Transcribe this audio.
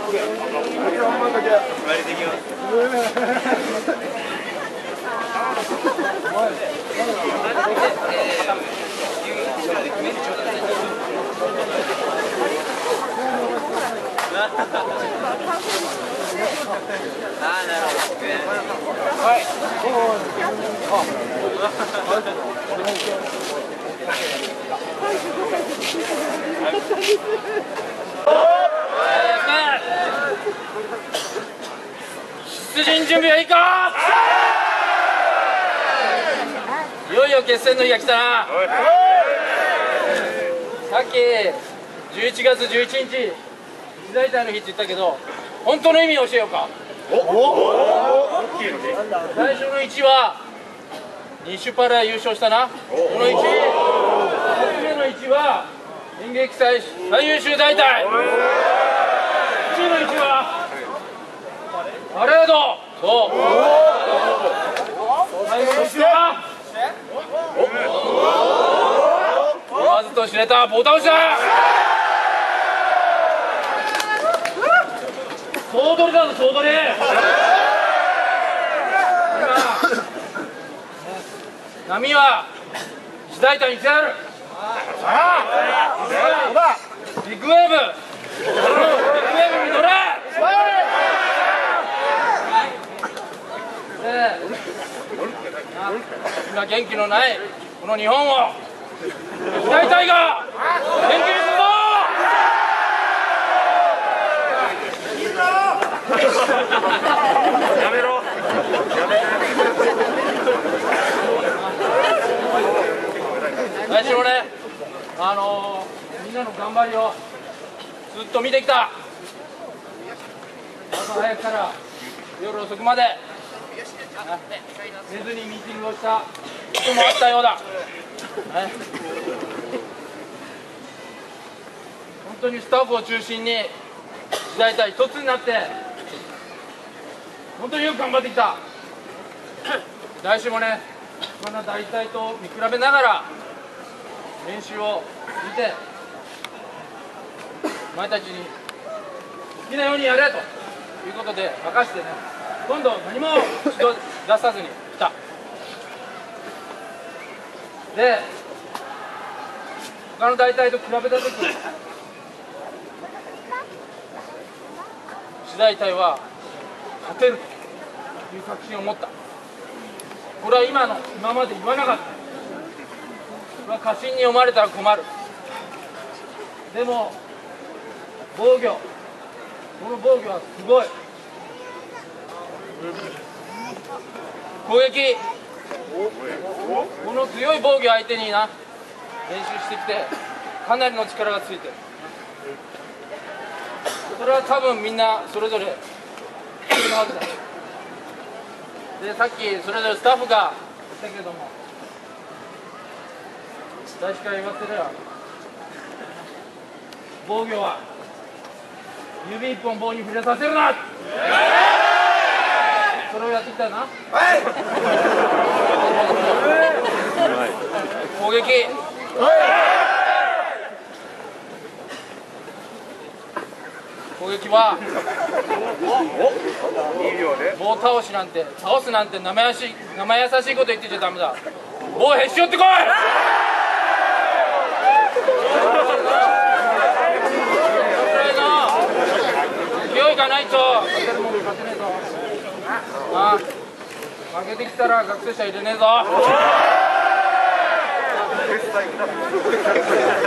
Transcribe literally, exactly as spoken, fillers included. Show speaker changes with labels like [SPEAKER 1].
[SPEAKER 1] 出陣準備はいいか。いよいよ決戦の日が来たな。さっきじゅういちがつじゅういちにち時代隊の日って言ったけど、本当の意味を教えようか。最初のいちは西パラ優勝したな。このいち、ふたつめのいちは演劇祭最優秀大隊。いちいのいちはパレード。そう最後のいちは言わずと知れた棒倒しだ。総取りだぞ、総取り。今波は時代隊に来てやる。ビッグウェーブ、ビッグウェーブに乗れ。今元気のないこの日本を時代隊が元気にするぞ。やめろ。やめろ。最初のね、あのー、みんなの頑張りをずっと見てきた。朝早くから夜遅くまで寝ずにミーティングをしたこともあったようだ。本当にスタッフを中心に時代隊一つになって本当によく頑張ってきた。来週もね、こんな大隊と見比べながら練習を見て、お前たちに好きなようにやれということで任してね、今度何も指導出さずに来た。で、他の大隊と比べたとき、次大隊は勝てるという確信を持った。これは今の今まで言わなかった。これは過信に読まれたら困る。でも防御、この防御はすごい。攻撃、この強い防御相手にな練習してきてかなりの力がついてる。それは多分みんなそれぞれ知るはずだ。で、さっきそれぞれスタッフが言ったけども、大使から言わせれば防御は指一本棒に触れさせるな。それをやってきたよな。はい。攻撃。攻撃は棒倒しなんて、倒すなんて生やし生優しいこと言ってちゃダメだ。棒へし折ってこい。勢いがないと勝てるもん勝てねえぞ。ああ、負けてきたら学生者入れねえぞ。